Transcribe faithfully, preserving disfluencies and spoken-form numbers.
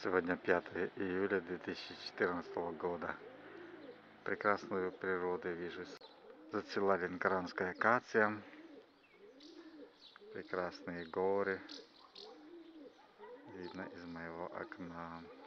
Сегодня пятое июля две тысячи четырнадцатого года. Прекрасную природу вижу. Зацвела ленкоранская акация. Прекрасные горы видно из моего окна.